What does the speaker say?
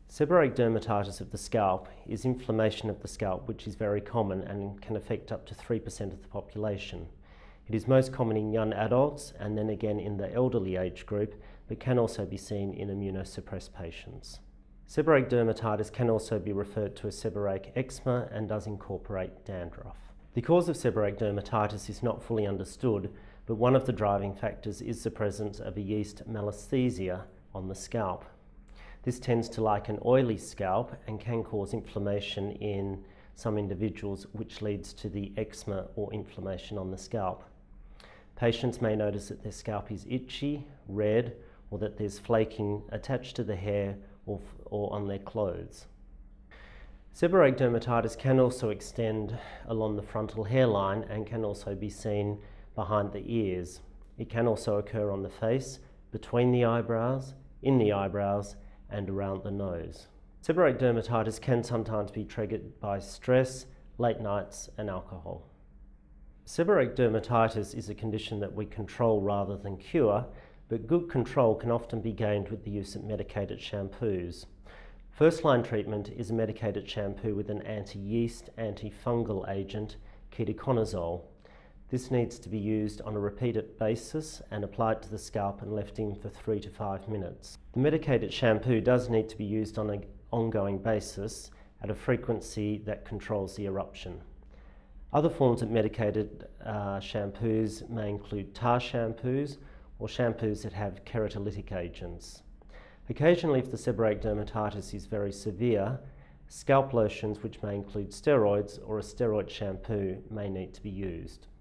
Seborrhoeic dermatitis of the scalp is inflammation of the scalp, which is very common and can affect up to 3% of the population. It is most common in young adults and then again in the elderly age group, but can also be seen in immunosuppressed patients. Seborrhoeic dermatitis can also be referred to as seborrhoeic eczema and does incorporate dandruff. The cause of seborrhoeic dermatitis is not fully understood, but one of the driving factors is the presence of a yeast malassezia on the scalp. This tends to like an oily scalp and can cause inflammation in some individuals, which leads to the eczema or inflammation on the scalp. Patients may notice that their scalp is itchy, red, or that there's flaking attached to the hair or on their clothes. Seborrhoeic dermatitis can also extend along the frontal hairline and can also be seen behind the ears. It can also occur on the face, between the eyebrows, in the eyebrows, and around the nose. Seborrhoeic dermatitis can sometimes be triggered by stress, late nights, and alcohol. Seborrhoeic dermatitis is a condition that we control rather than cure, but good control can often be gained with the use of medicated shampoos. First-line treatment is a medicated shampoo with an anti-yeast, antifungal agent, ketoconazole. This needs to be used on a repeated basis and applied to the scalp and left in for 3 to 5 minutes. The medicated shampoo does need to be used on an ongoing basis at a frequency that controls the eruption. Other forms of medicated shampoos may include tar shampoos or shampoos that have keratolytic agents. Occasionally, if the seborrhoeic dermatitis is very severe, scalp lotions, which may include steroids or a steroid shampoo, may need to be used.